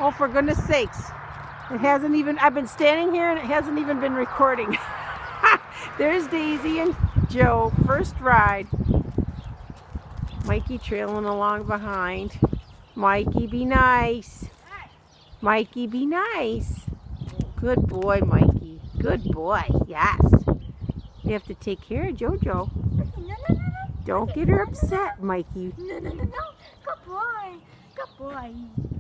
Oh, for goodness sakes. It hasn't even, I've been standing here and it hasn't even been recording. There's Daisy and Joe, first ride. Mikey trailing along behind. Mikey, be nice. Mikey, be nice. Good boy, Mikey. Good boy, yes. You have to take care of JoJo. No. Don't get her upset, Mikey. No. Good boy. Good boy.